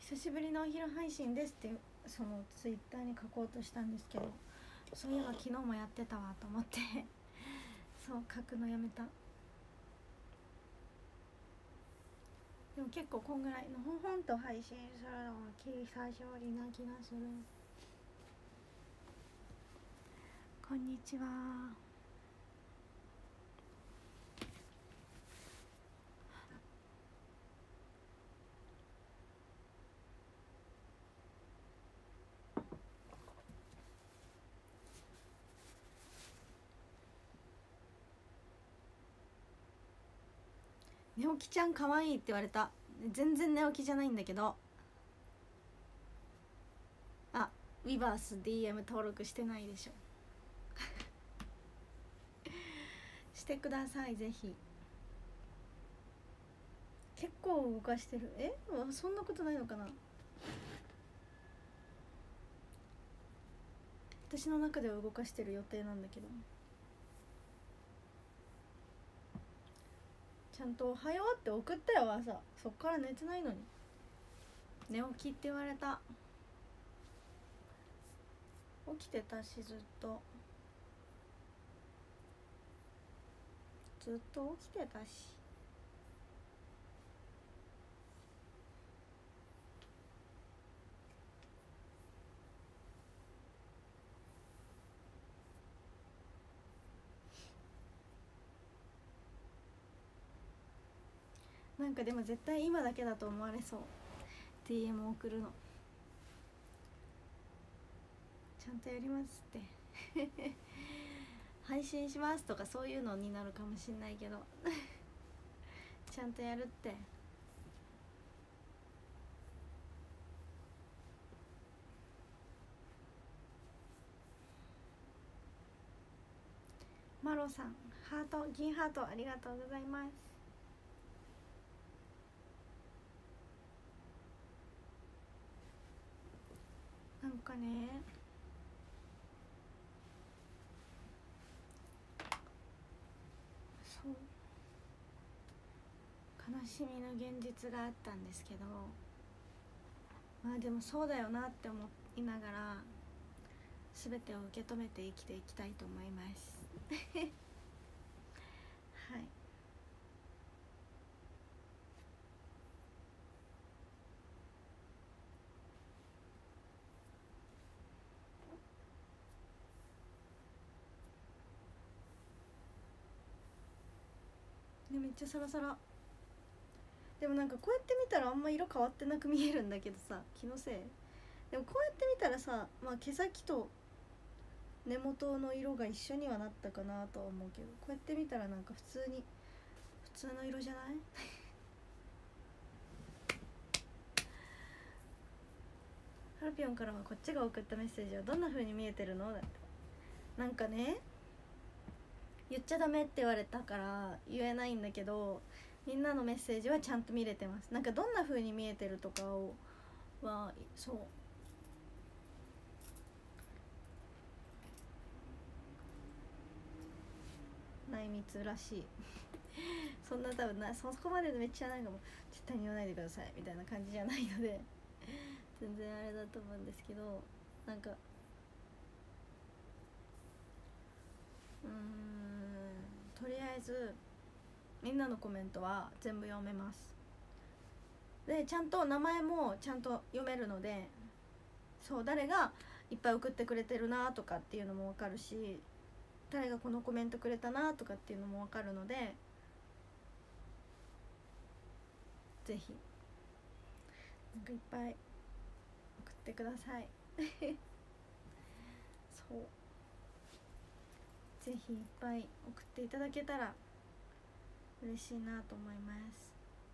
久しぶりのお昼配信ですってそのツイッターに書こうとしたんですけど、そういえば昨日もやってたわと思ってそう書くのやめた。でも結構こんぐらいのほほんと配信するのは久しぶりな気がする。こんにちは。寝起きちゃん可愛いって言われた。全然寝起きじゃないんだけど。あ、ウィバース DM 登録してないでしょしてください、ぜひ。結構動かしてる。そんなことないのかな。私の中では動かしてる予定なんだけど、ちゃんと「おはよう」って送ったよ、朝。そっから寝てないのに寝起きって言われた。起きてたし、ずっと起きてたし。なんかでも絶対今だけだと思われそう、 DM 送るの。ちゃんとやりますって配信しますとかそういうのになるかもしんないけどちゃんとやるって。マロさん、ハート、銀ハートありがとうございます。なんかね、そう、悲しみの現実があったんですけど、まあでもそうだよなって思いながら全てを受け止めて生きていきたいと思いますはい。でめっちゃサラサラ。でもなんかこうやって見たらあんま色変わってなく見えるんだけどさ、気のせい。でもこうやって見たらさ、まあ毛先と根元の色が一緒にはなったかなとは思うけど、こうやって見たらなんか普通の色じゃないハルピョンからはこっちが送ったメッセージはどんな風に見えてるのだって。なんかね、言っちゃダメって言われたから言えないんだけど、みんなのメッセージはちゃんと見れてます。なんかどんな風に見えてるとかをはそう内密らしいそんな多分そこまでめっちゃなんかもう絶対に言わないでくださいみたいな感じじゃないので全然あれだと思うんですけど、なんかとりあえずみんなのコメントは全部読めます。でちゃんと名前もちゃんと読めるので、そう誰がいっぱい送ってくれてるなとかっていうのも分かるし、誰がこのコメントくれたなとかっていうのも分かるので、ぜひなんかいっぱい送ってくださいそうぜひいっぱい送っていただけたら嬉しいなと思います。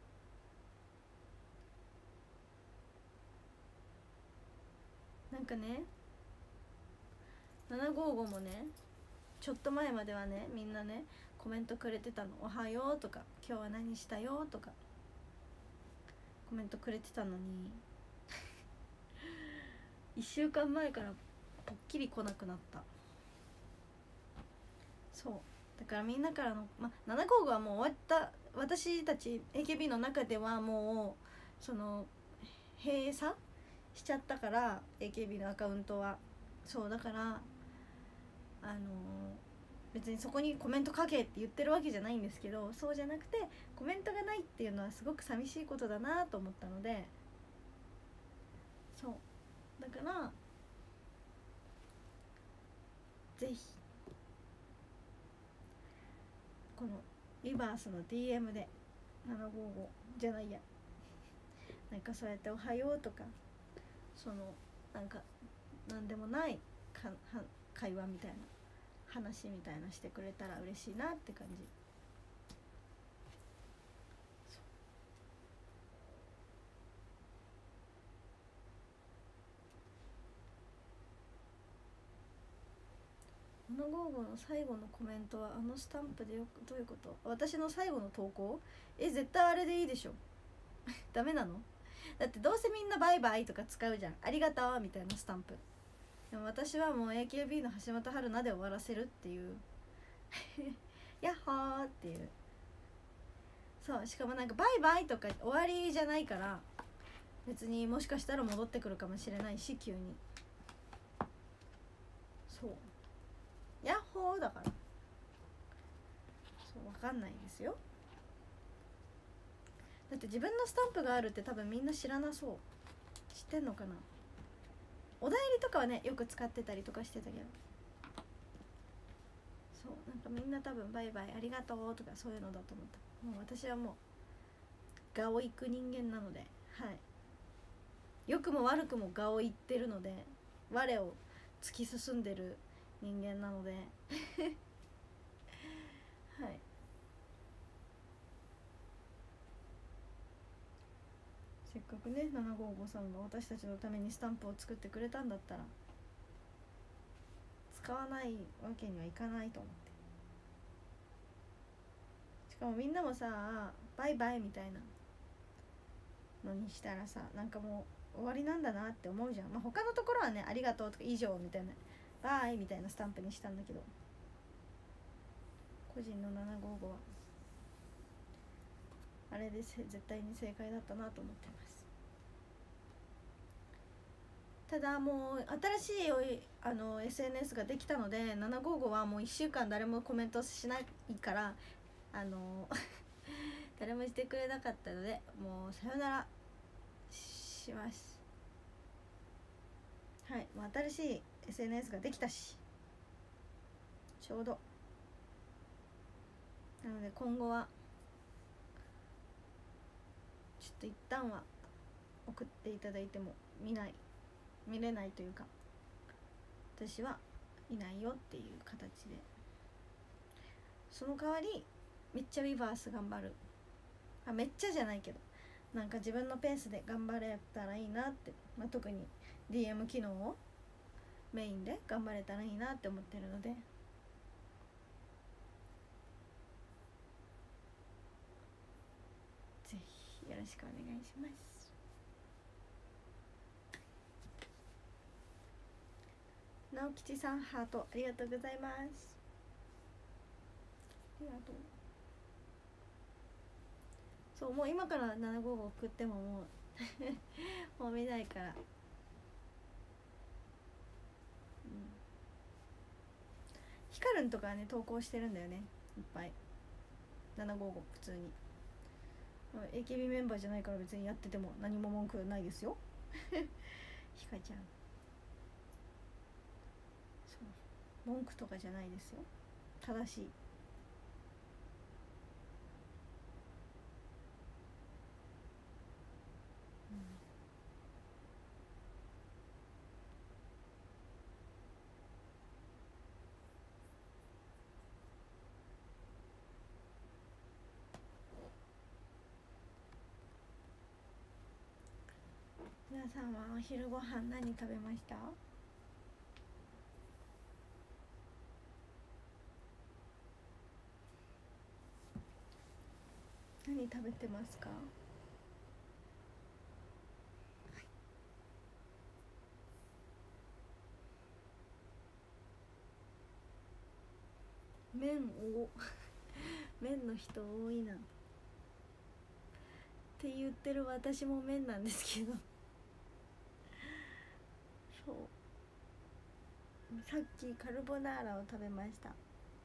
なんかね、755もね、ちょっと前まではね、みんなねコメントくれてたの。おはようとか今日は何したよとかコメントくれてたのに1週間前からぽっきり来なくなった。そうだからみんなからの、755はもう終わった。私たち AKB の中ではもうその閉鎖しちゃったから AKB のアカウントは。そうだから別にそこにコメント書けって言ってるわけじゃないんですけど、そうじゃなくてコメントがないっていうのはすごく寂しいことだなと思ったので、そうだからぜひこのリバースの DM で755じゃないや、なんかそうやって「おはよう」とかそのなんかなんでもない会話みたいな話みたいなしてくれたら嬉しいなって感じ。755の最後のコメントはスタンプでよく、どういうこと？私の最後の投稿？絶対あれでいいでしょ。ダメなの？だってどうせみんなバイバイとか使うじゃん、ありがとうみたいなスタンプ。でも私はもう AKB の橋本春菜で終わらせるっていうヤッホーっていう。そう、しかもなんかバイバイとか終わりじゃないから、別にもしかしたら戻ってくるかもしれないし、急に。そうヤッホーだから、そう分かんないですよ。だって自分のスタンプがあるって多分みんな知らなそう。知ってんのかな。おだいりとかはねよく使ってたりとかしてたけど、そうなんかみんな多分バイバイありがとうとかそういうのだと思った。もう私はもう我を行く人間なので、はい、良くも悪くも我を行ってるので、我を突き進んでる人間なのではい、せっかくね755さんが私たちのためにスタンプを作ってくれたんだったら使わないわけにはいかないと思って。しかもみんなもさバイバイみたいなのにしたらさ、なんかもう終わりなんだなって思うじゃん。まあ他のところはねありがとうとか以上みたいなバイみたいなスタンプにしたんだけど、個人の755はあれで絶対に正解だったなと思ってます。ただもう新しいSNS ができたので、755はもう1週間誰もコメントしないから誰もしてくれなかったので、もうさよならします。はい、もう新しい SNS ができたし、ちょうどなので今後はちょっと一旦は送っていただいても見れないというか、私はいないよっていう形で、その代わりめっちゃリバース頑張る。めっちゃじゃないけど、なんか自分のペースで頑張れたらいいなって、特に DM 機能をメインで頑張れたらいいなって思ってるので、ぜひよろしくお願いします。直吉さんハートありがとうございます。ありがとう。そう、もう今から755送ってももうもう見ないから、ヒカルンとかね投稿してるんだよね、いっぱい。755普通に AKB メンバーじゃないから別にやってても何も文句ないですよヒカちゃん、そう文句とかじゃないですよ、正しい。皆さんはお昼ご飯何食べました？何食べてますか？麺を麺の人多いなって言ってる私も麺なんですけどそうさっきカルボナーラを食べました。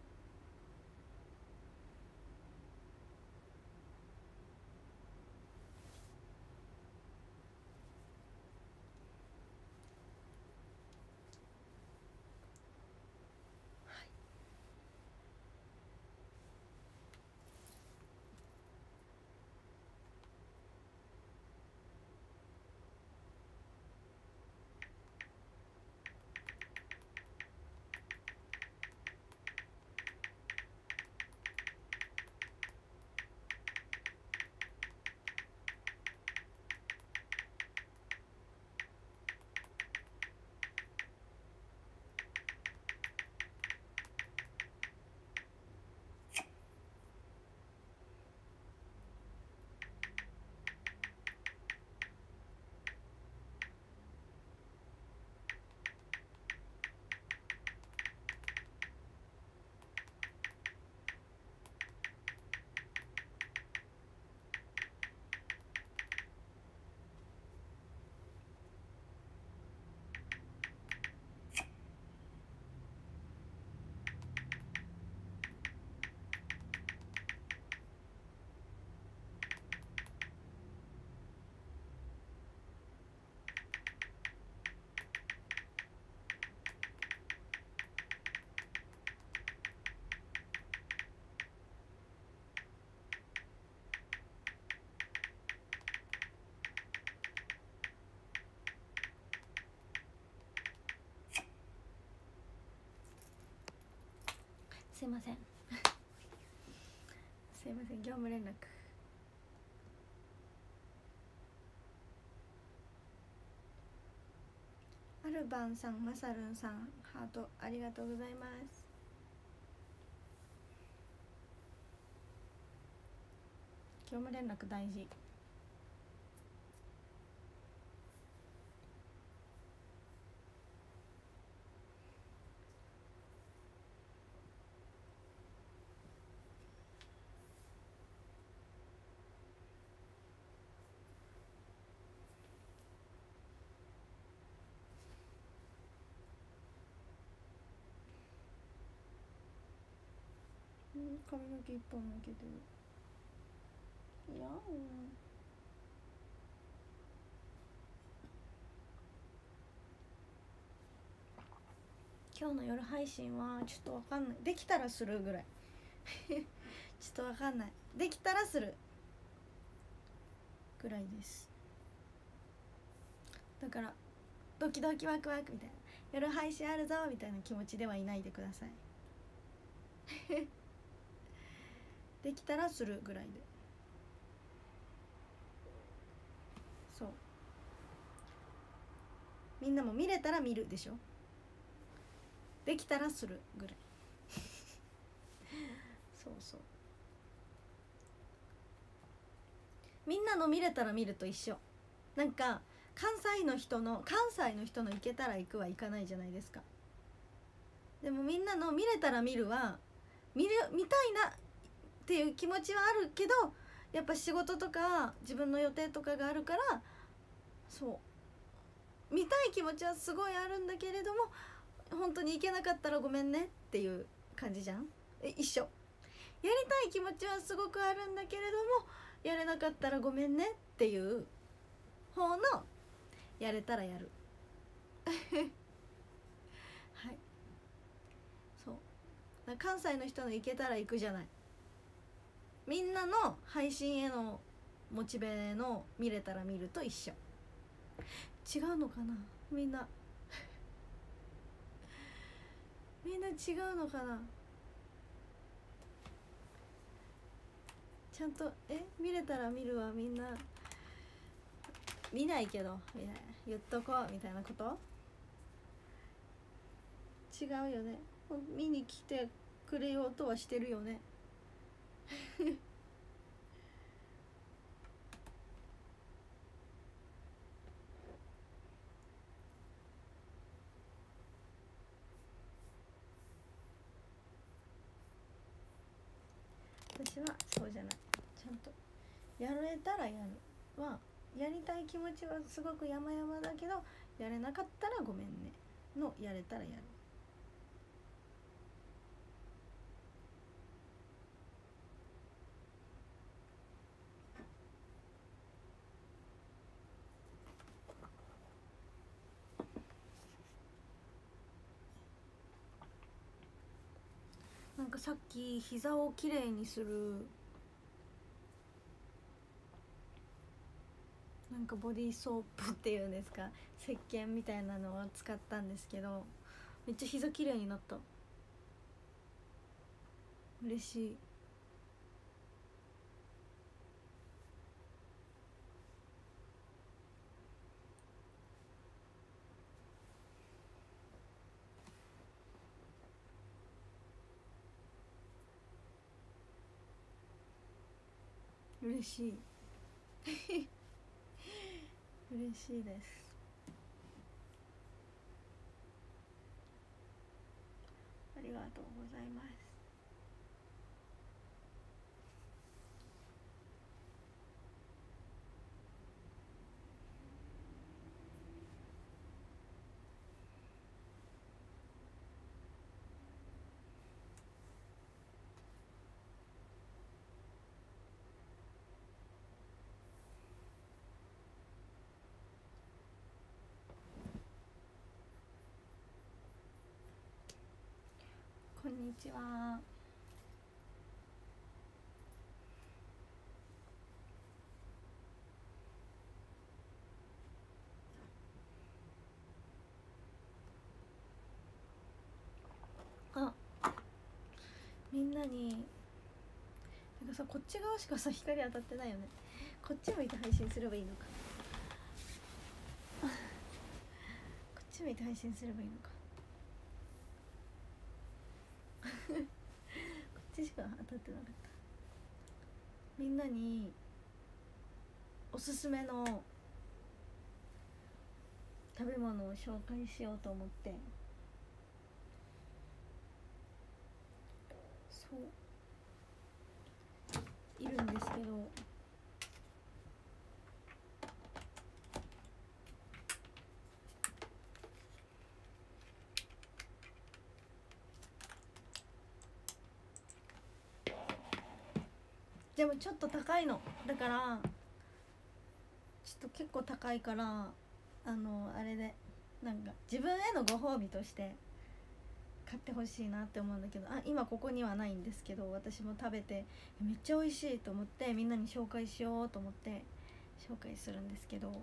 すいませんすいません、業務連絡。アルバンさん、マサルンさん、ハートありがとうございます。業務連絡大事。髪の毛一本抜けてる。いや今日の夜配信はちょっとわかんない。できたらするぐらいちょっとわかんない。できたらするぐらいです。だからドキドキワクワクみたいな、夜配信あるぞみたいな気持ちではいないでくださいできたらするぐらいで。そう、みんなも見れたら見るでしょ。できたらするぐらいそうそう、みんなの見れたら見ると一緒。なんか関西の人の行けたら行くは行かないじゃないですか。でもみんなの見れたら見るは見たいなっていう気持ちはあるけど、やっぱ仕事とか自分の予定とかがあるから、そう見たい気持ちはすごいあるんだけれども、本当に行けなかったらごめんねっていう感じじゃん。一緒。やりたい気持ちはすごくあるんだけれども、やれなかったらごめんねっていう方のやれたらやるはい、そう関西の人の行けたら行くじゃない。みんなの配信へのモチベの見れたら見ると一緒。違うのかな、みんなみんな違うのかな。ちゃんと見れたら見るわ。みんな見ないけどみたいな言っとこうみたいなこと。違うよね。見に来てくれようとはしてるよね私はそうじゃない。ちゃんとやれたらやるは、やりたい気持ちはすごく山々だけど、 やれなかったらごめんねのやれたらやる。なんかさっき膝をきれいにするなんかボディーソープっていうんですか、石鹸みたいなのを使ったんですけど、めっちゃ膝きれいになった。嬉しい。嬉しい嬉しいです。ありがとうございます。こんにちは。あ、みんなになんかさ、こっち側しかさ光当たってないよね。こっち向いて配信すればいいのかこっち向いて配信すればいいのかこっちしか当たってなかった。みんなにおすすめの食べ物を紹介しようと思って、そういるんですけど、でもちょっと高いのだから、ちょっと結構高いから、あれでなんか自分へのご褒美として買ってほしいなって思うんだけど、今ここにはないんですけど、私も食べてめっちゃ美味しいと思ってみんなに紹介しようと思って紹介するんですけど、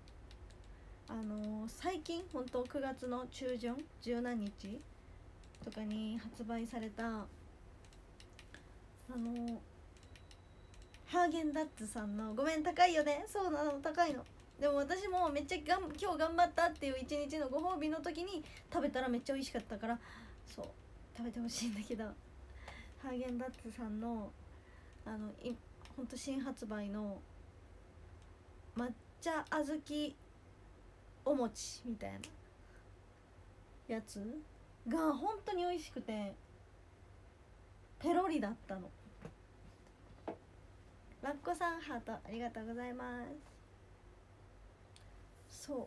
最近本当9月の中旬十何日とかに発売されたハーゲンダッツさんの、ごめん高いよね、そうなの高いの。でも私もめっちゃ今日頑張ったっていう一日のご褒美の時に食べたらめっちゃ美味しかったから、そう食べてほしいんだけど、ハーゲンダッツさんのほんと新発売の抹茶小豆お餅みたいなやつが本当に美味しくて、ペロリだったの。ラッコさんハートありがとうございます。そう、ちょ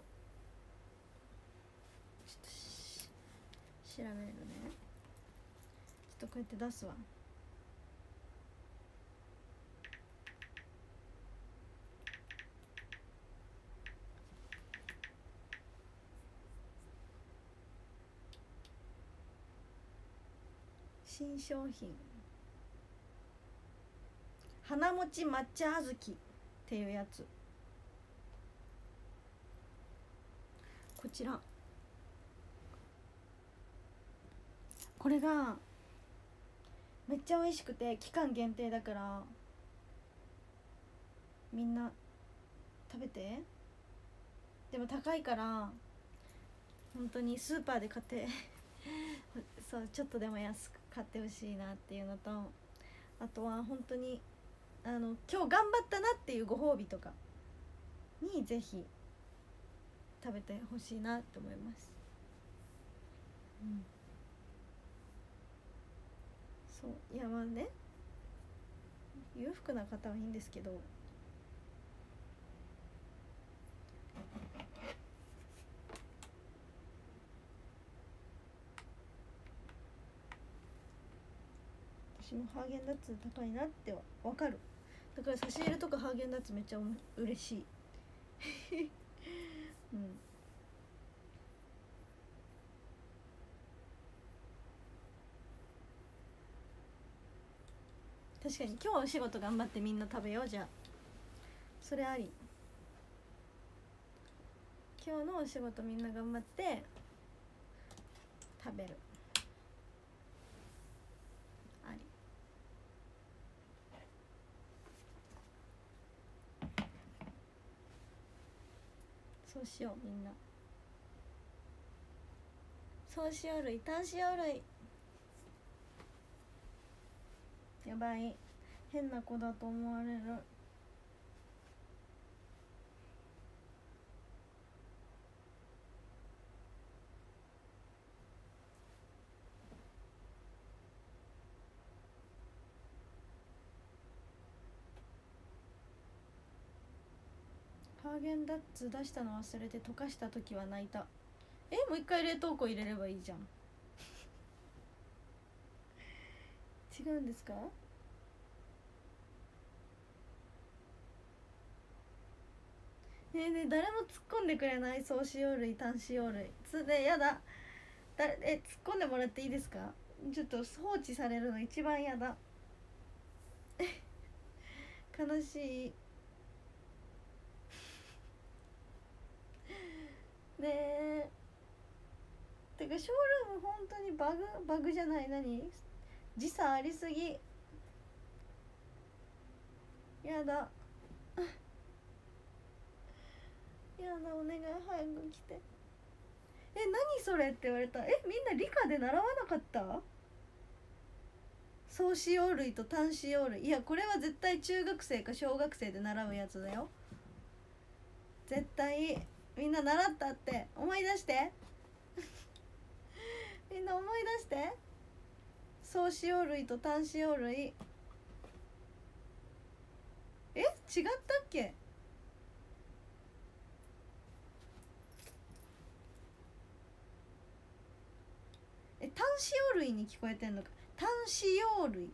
っと調べるね。ちょっとこうやって出すわ。新商品、花餅抹茶小豆っていうやつ。こちら、これがめっちゃ美味しくて期間限定だからみんな食べて。でも高いから本当にスーパーで買ってそうちょっとでも安く買ってほしいなっていうのと、あとは本当に今日頑張ったなっていうご褒美とかにぜひ食べてほしいなって思います。そういやまあね、裕福な方はいいんですけど、 私もハーゲンダッツ高いなっては分かる。だから差し入れとかハーゲンダッツめっちゃ嬉しいうん。確かに今日はお仕事頑張ってみんな食べよう。じゃあそれあり。今日のお仕事みんな頑張って食べるあり。そうしよう。みんなそうしよう類単塩類。やばい、変な子だと思われる。ハーゲンダッツ出したの忘れて溶かした時は泣いた。もう一回冷凍庫入れればいいじゃん違うんですか？ねえねえ、誰も突っ込んでくれない？総使用類単使用類でやだ。突っ込んでもらっていいですか？ちょっと放置されるの一番やだ悲しいねえ。てかショールーム本当にバグじゃない、何時差ありすぎ。やだやだ、お願い早く来て。何それって言われた。みんな理科で習わなかった？総使用類と単使用類。いやこれは絶対中学生か小学生で習うやつだよ。絶対みんな習ったって思い出してみんな思い出して。総使用類と単使用類。違ったっけ？単使用類に聞こえてんのか。単使用類、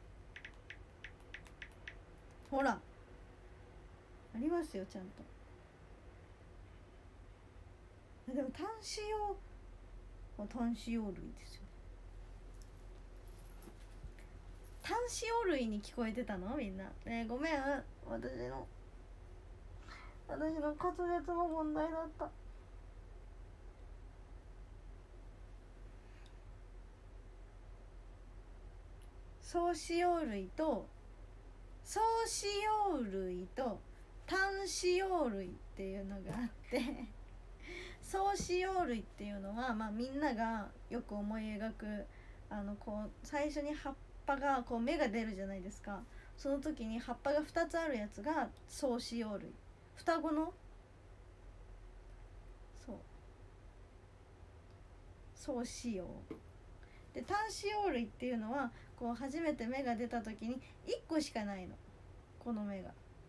ほらありますよちゃんと。でも単使用類ですよ。単使用類に聞こえてたのみんな。ごめん、私の滑舌の問題だった。総使用類と単使用類っていうのがあって総使用類っていうのは、みんながよく思い描くこう最初に葉っぱがこう芽が出るじゃないですか。その時に葉っぱが2つあるやつが総使用類。双子の総使用で、単使用類っていうのはこう初めて芽が出た時に1個しかないの、この芽が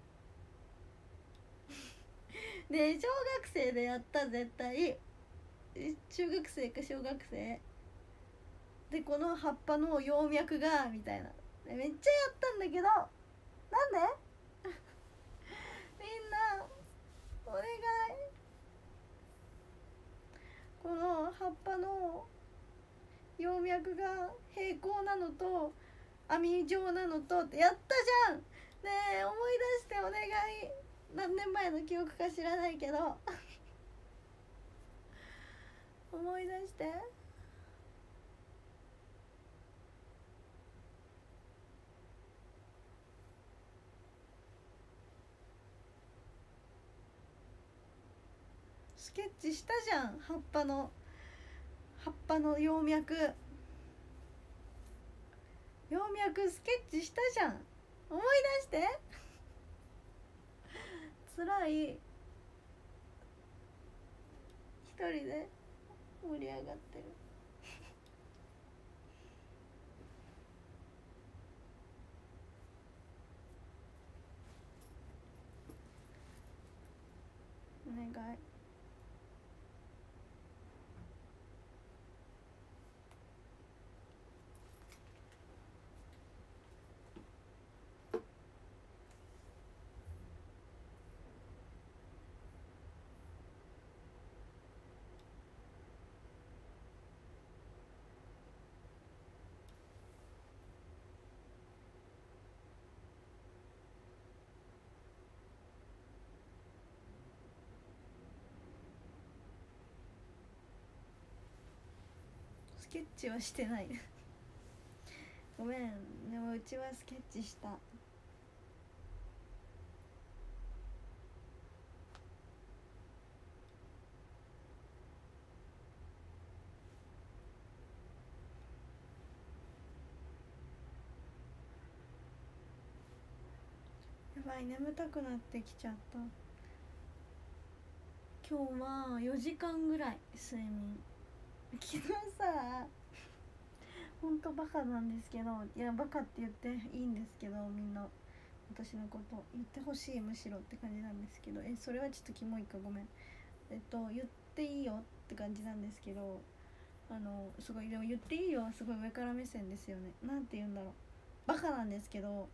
で小学生でやった。絶対中学生か小学生で、この葉っぱの葉脈がみたいな、めっちゃやったんだけど、なんでみんなお願い。この葉っぱの葉脈が平行なのと網状なのとってやったじゃん。ねえ思い出してお願い。何年前の記憶か知らないけど思い出して。スケッチしたじゃん。葉っぱの葉脈スケッチしたじゃん。思い出してつらい。一人で盛り上がってるお願い。 スケッチはしてないごめん。でもうちはスケッチした。やばい、眠たくなってきちゃった。今日は4時間ぐらい睡眠。昨日さ、ほんとバカなんですけど、いやバカって言っていいんですけど、みんな私のこと言ってほしい、むしろって感じなんですけど、それはちょっとキモいか、ごめん。言っていいよって感じなんですけど、すごい、でも言っていいよはすごい上から目線ですよね。なんて言うんだろう、バカなんですけど、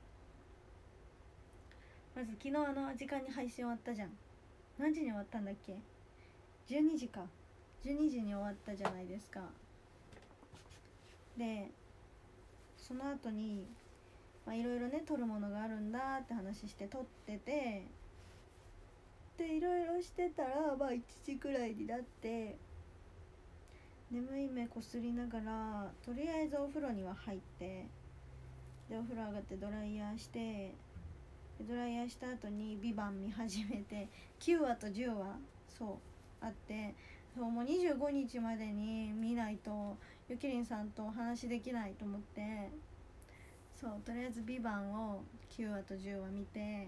まず昨日時間に配信終わったじゃん。何時に終わったんだっけ。12時か。12時に終わったじゃないですか。でその後にいろいろね撮るものがあるんだって話して撮ってて、でいろいろしてたら1時くらいになって、眠い目こすりながらとりあえずお風呂には入って、でお風呂上がってドライヤーして、ドライヤーした後に「ビバン見始めて、9話と10話そうあって、そうもう25日までに見ないとゆきりんさんとお話できないと思って、そうとりあえず「ビバンを9話と10話見て、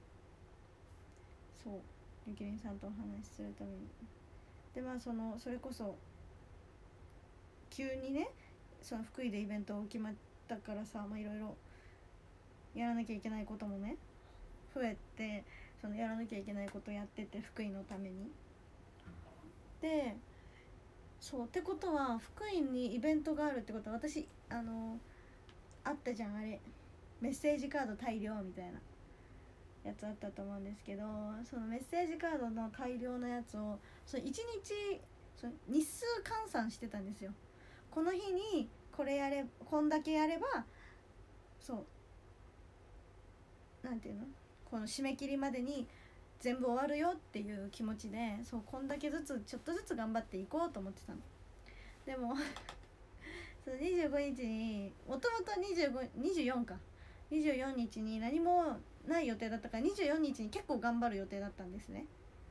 そうゆきりんさんとお話しするために、でそれこそ急にね、その福井でイベントを決まったからさ、いろいろやらなきゃいけないこともね増えて、やらなきゃいけないことやってて、福井のために。でそうってことは、福井にイベントがあるってことは、私あったじゃん、あれメッセージカード大量みたいなやつあったと思うんですけど、そのメッセージカードの大量のやつを1日日数換算してたんですよ。この日にこんだけやれば、なんていうの、この締め切りまでに全部終わるよっていう気持ちで、こんだけずつちょっとずつ頑張っていこうと思ってたの。でもその25日にもともと24か24日に何もない予定だったから、24日に結構頑張る予定だったんですね。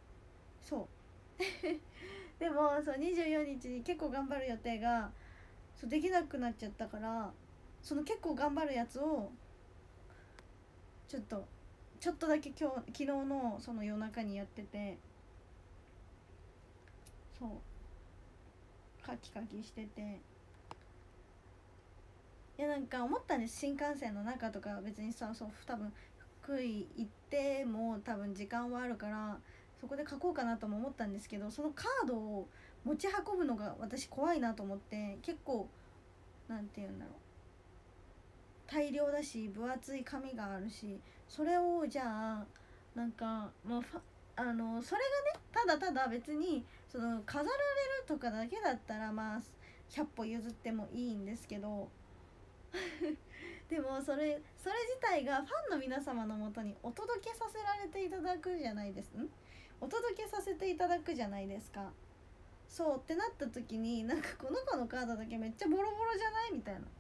でも24日に結構頑張る予定ができなくなっちゃったから、結構頑張るやつをちょっとだけ昨日の夜中にやってて、カキカキしてて、いやなんか思ったんです。新幹線の中とか別にさ、多分福井行っても多分時間はあるから、そこで書こうかなとも思ったんですけど、そのカードを持ち運ぶのが私怖いなと思って、結構なんて言うんだろう、大量だし分厚い紙があるし、それをじゃあなんかもうそれがね、ただただ別に飾られるとかだけだったら100歩譲ってもいいんですけどでもそれ自体がファンの皆様のもとにお届けさせられていただくじゃないですお届けさせていただくじゃないですか。そうってなった時に、なんかこの子のカードだけめっちゃボロボロじゃないみたいな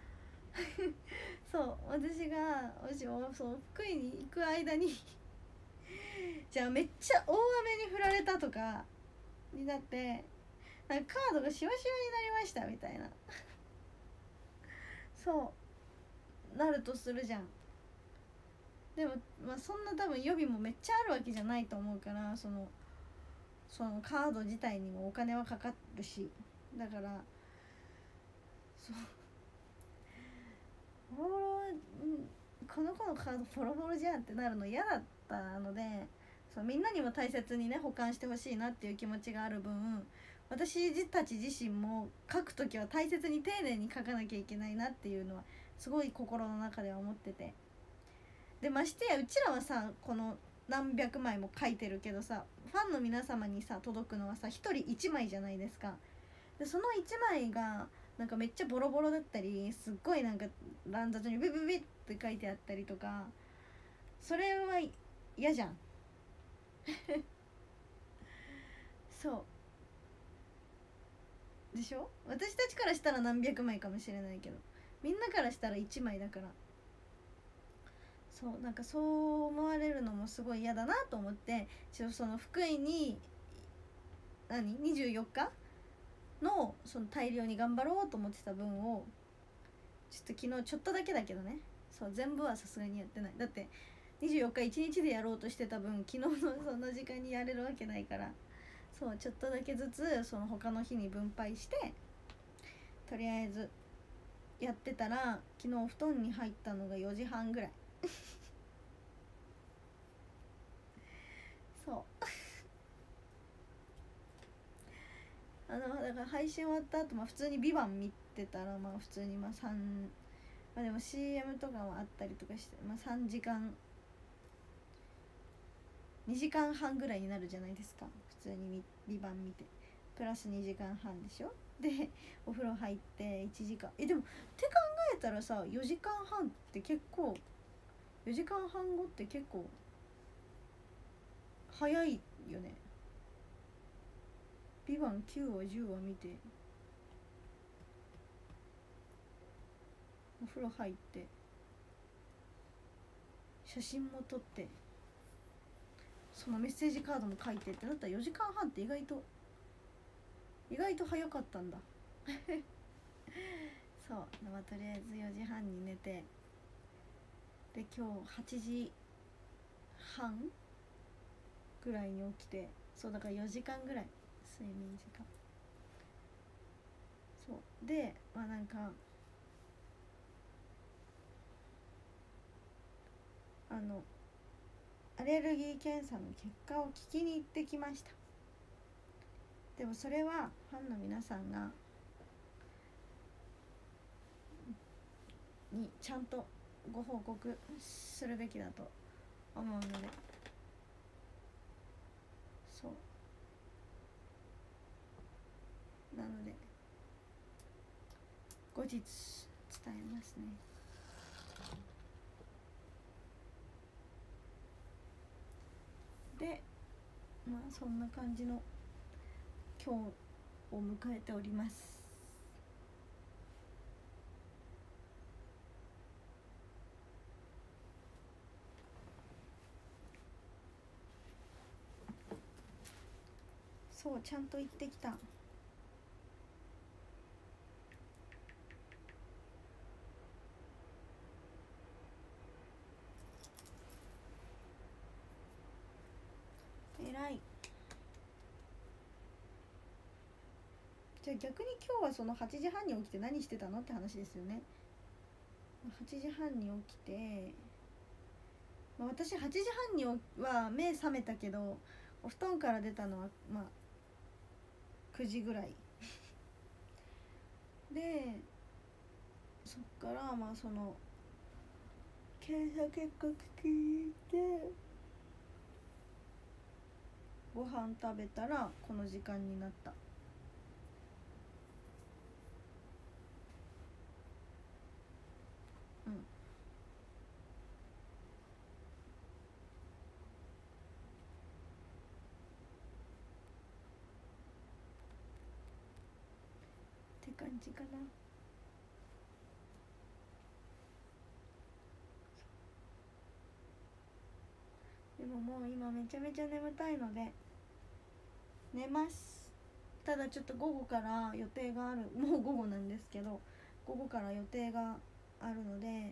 私がもしも福井に行く間にじゃあめっちゃ大雨に降られたとかになって、なんかカードがシワシワになりましたみたいななるとするじゃん。でもそんな多分予備もめっちゃあるわけじゃないと思うから、そのカード自体にもお金はかかるし、だからボロボロ、この子のカードボロボロじゃんってなるの嫌だったので、みんなにも大切にね保管してほしいなっていう気持ちがある分、私たち自身も書くときは大切に丁寧に書かなきゃいけないなっていうのはすごい心の中では思ってて、でましてやうちらはさ、この何百枚も書いてるけどさ、ファンの皆様にさ届くのはさ1人1枚じゃないですか。でその1枚がなんかめっちゃボロボロだったり、すっごいなんか乱雑にビビビって書いてあったりとか、それは嫌じゃんでしょ。私たちからしたら何百枚かもしれないけど、みんなからしたら1枚だから、そうなんかそう思われるのもすごい嫌だなと思って、その福井に24日のその大量に頑張ろうと思ってた分をちょっと昨日ちょっとだけだけどね、そう全部はさすがにやってない。だって24日1日でやろうとしてた分昨日のその時間にやれるわけないから、そうちょっとだけずつその他の日に分配して、とりあえずやってたら、昨日布団に入ったのが4時半ぐらいそうだから配信終わった後、普通に「ビバン見てたら、普通にでも CM とかもあったりとかして、3時間2時間半ぐらいになるじゃないですか、普通にビバン見てプラス2時間半でしょ。でお風呂入って1時間、でもって考えたらさ、4時間半って結構、4時間半後って結構早いよね。ビバン9話10話見てお風呂入って写真も撮って、そのメッセージカードも書いてってなったら、4時間半って意外と早かったんだそう、とりあえず4時半に寝て、で今日8時半ぐらいに起きて、そうだから4時間ぐらい睡眠時間、そうでなんかアレルギー検査の結果を聞きに行ってきました。でもそれはファンの皆さんがにちゃんとご報告するべきだと思うので、そうなので後日伝えますね。でそんな感じの今日を迎えております。そうちゃんと行ってきた。偉い。じゃあ逆に今日はその8時半に起きて何してたのって話ですよね。8時半に起きて、私8時半には目覚めたけど、お布団から出たのは9時ぐらいで、そっからその検査結果聞いてご飯食べたらこの時間になった。って感じかな。でももう今めちゃめちゃ眠たいので寝ます。ただちょっと午後から予定がある、もう午後なんですけど、午後から予定があるので、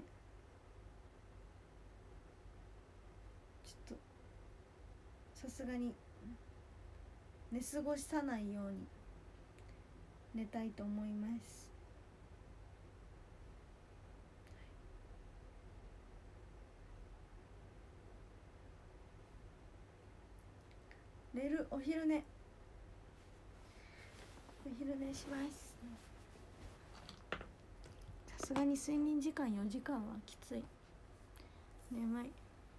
ちょっとさすがに寝過ごさないように寝たいと思います。寝る、お昼寝します。さすがに睡眠時間4時間はきつい。眠い。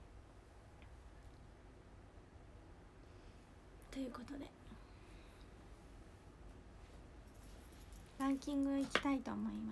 ということでランキングいきたいと思います。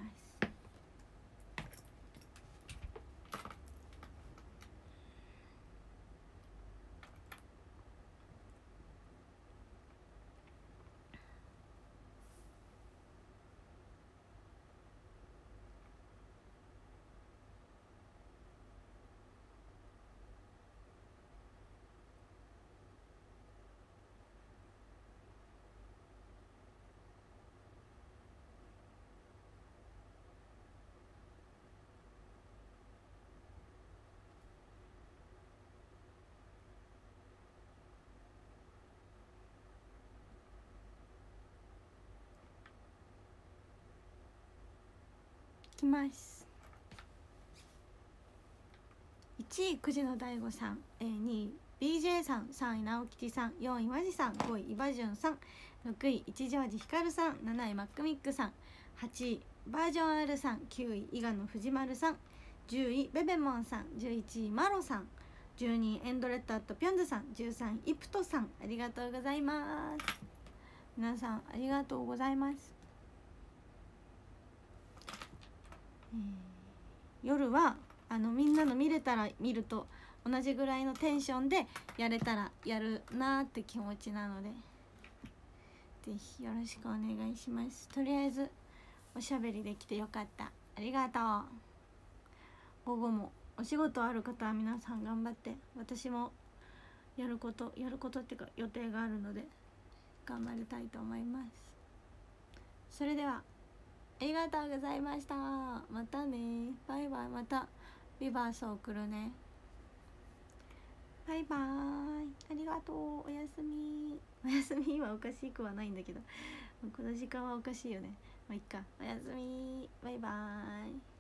きます。1位9時の大悟さん、2位 BJ さん、3位直吉さん、4位和地さん、5位イバジュンさん、6位一条寺ひかるさん、7位マックミックさん、8位バージョン R さん、9位伊賀の藤丸さん、10位ベベモンさん、11位マロさん、12位エンドレッドアットピョンズさん、13位イプトさん、ありがとうございます。皆さんありがとうございます。夜はみんなの見れたら見ると同じぐらいのテンションでやれたらやるなーって気持ちなので、ぜひよろしくお願いします。とりあえずおしゃべりできてよかった、ありがとう。午後もお仕事ある方は皆さん頑張って、私もやることっていうか予定があるので頑張りたいと思います。それではありがとうございました。またね、バイバイ。またビバース送るね。バイバーイ、ありがとう。おやすみ。おやすみはおかしくはないんだけど、この時間はおかしいよね。まあいっか。おやすみ、バイバーイ。